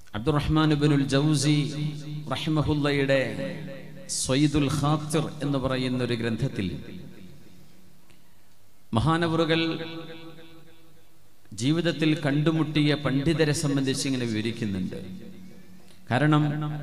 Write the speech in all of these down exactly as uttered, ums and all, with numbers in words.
അബ്ദുറഹ്മാൻ ഇബ്നുൽ ജൗസി റഹിമഹുല്ലയുടെ സ്വയ്ദുൽ ഖാത്തിർ എന്ന് പറയുന്ന ഒരു ഗ്രന്ഥത്തിൽ മഹാനവറുകൾ ജീവിതത്തിൽ കണ്ടുമുട്ടിയ പണ്ഡിതരെ സംബന്ധിച്ച് ഇങ്ങനെ വിവരിക്കുന്നുണ്ട്. കാരണം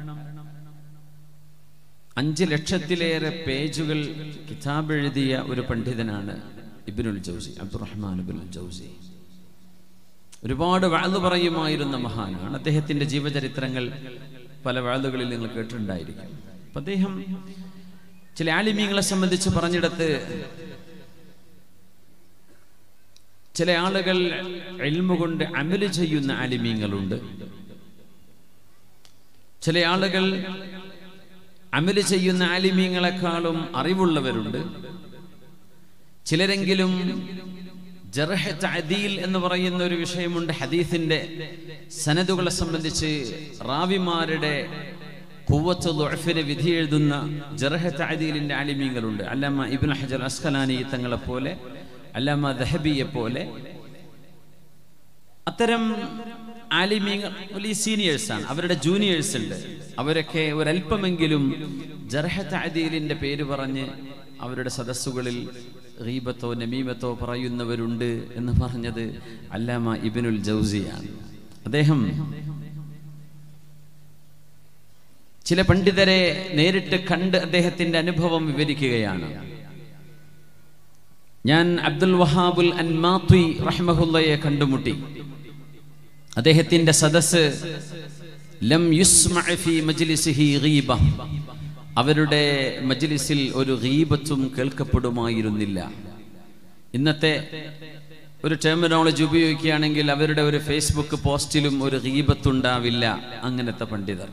അഞ്ച് ലക്ഷത്തിലേറെ പേജുകൾ കിതാബ് എഴുതിയ ഒരു പണ്ഡിതനാണ് ഇബ്നുൽ ജൗസി, അബ്ദുറഹ്മാൻ ഇബ്നുൽ ജൗസി. ഒരുപാട് വഅദ് പറയുമായിരുന്ന മഹാനാണ്. അദ്ദേഹത്തിന്റെ ജീവചരിത്രങ്ങൾ പല വഅദുകളിൽ നിങ്ങൾ കേട്ടിട്ടുണ്ടായിരിക്കും. അപ്പം അദ്ദേഹം ചില ആലിമീങ്ങളെ സംബന്ധിച്ച് പറഞ്ഞിടത്ത് ചില ആളുകൾ ഇൽമു കൊണ്ട് അമല് ചെയ്യുന്ന ആലിമീങ്ങളുണ്ട്, ചില ആളുകൾ അമല് ചെയ്യുന്ന ആലിമീങ്ങളെക്കാളും അറിവുള്ളവരുണ്ട്, ചിലരെങ്കിലും ജർഹ് തഅദീൽ എന്ന് പറയുന്ന ഒരു വിഷയമുണ്ട്. ഹദീസിന്റെ സനദുകളെ സംബന്ധിച്ച് റാവിമാരുടെ ഖുവ്വത്ത് ദുഅഫിനെ വിധി എഴുതുന്ന ജർഹ് തഅദീലിന്റെ ആലിമീങ്ങളുണ്ട്. അല്ലാമ ഇബ്നു ഹജർ അസ്ഖലാനി തങ്ങളെ പോലെ, അല്ലാമ ദഹബിയെ പോലെ അത്തരം ആലിമീങ്ങൾ വലിയ സീനിയേഴ്സാണ്. അവരുടെ ജൂനിയേഴ്സ് ഉണ്ട്. അവരൊക്കെ ഒരല്പമെങ്കിലും ജർഹ് തഅദീലിന്റെ പേര് പറഞ്ഞ് അവരുടെ സദസ്സുകളിൽ ഗീബത്തോ നമീമത്തോ പറയുന്നവരുണ്ട് എന്ന് പറഞ്ഞത് അല്ലാമ ഇബ്നുൽ ജൗസിയാണ്. അദ്ദേഹം ചില പണ്ഡിതരെ നേരിട്ട് കണ്ട് അദ്ദേഹത്തിന്റെ അനുഭവം വിവരിക്കുകയാണ്. ഞാൻ അബ്ദുൽ വഹാബുൽ അൻമാത്വി റഹ്മഹുല്ലയെ കണ്ടുമുട്ടി. അദ്ദേഹത്തിന്റെ സദസ്സ് ലം യുസ്മഅ ഫീ മജ്ലിസിഹി ഗീബ, അവരുടെ മജ്ലിസിൽ ഒരു ഗീബത്തും കേൾക്കപ്പെടുമായിരുന്നില്ല. ഇന്നത്തെ ഒരു ടെർമിനോളജി ഉപയോഗിക്കുകയാണെങ്കിൽ അവരുടെ ഒരു ഫേസ്ബുക്ക് പോസ്റ്റിലും ഒരു ഗീബത്തുണ്ടാവില്ല. അങ്ങനത്തെ പണ്ഡിതർ.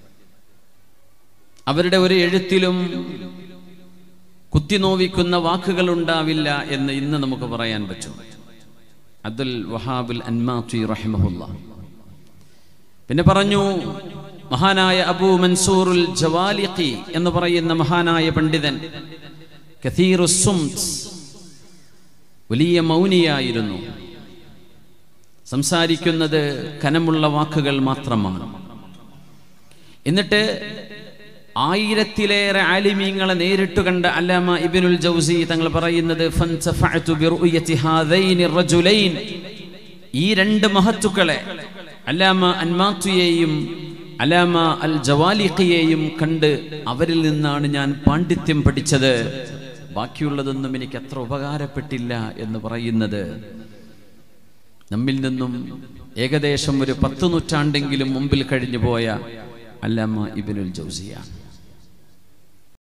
അവരുടെ ഒരു എഴുത്തിലും കുത്തിനോവിക്കുന്ന വാക്കുകൾ ഉണ്ടാവില്ല എന്ന് ഇന്ന് നമുക്ക് പറയാൻ പറ്റും. അബ്ദുൽ വഹാബുൽ അൻമാത്വി റഹിമഹുല്ല പിന്നെ പറഞ്ഞു, മഹാനായ അബൂ മൻസൂറുൽ ജവാലിഖി എന്ന് പറയുന്ന മഹാനായ പണ്ഡിതൻ കഥീറുസ് സുംത്, വലിയ മൗനിയായിരുന്നു. സംസാരിക്കുന്നത് കനമുള്ള വാക്കുകൾ മാത്രമാണ്. എന്നിട്ട് ആയിരത്തിലേറെ ആലിമീങ്ങളെ നേരിട്ട് കണ്ട അല്ലാമ ഇബ്നുൽ ജൗസി തങ്ങൾ പറയുന്നത്, ഫൻസഫഅതു ബിറുയതി ഹാദൈനി റജുലൈൻ, ഈ രണ്ട് മഹത്തുക്കളെ അല്ലാമ അൻമാത്വിയെയും അല്ലാമ അൽ ജവാലിഖിയെയും കണ്ട് അവരിൽ നിന്നാണ് ഞാൻ പാണ്ഡിത്യം പഠിച്ചത്. ബാക്കിയുള്ളതൊന്നും എനിക്ക് അത്ര ഉപകാരപ്പെട്ടില്ല എന്ന് പറയുന്നത് നമ്മിൽ നിന്നും ഏകദേശം ഒരു പത്ത് നൂറ്റാണ്ടെങ്കിലും മുമ്പിൽ കഴിഞ്ഞു പോയ അല്ലാമ ഇബ്നുൽ ജൗസിയാണ്.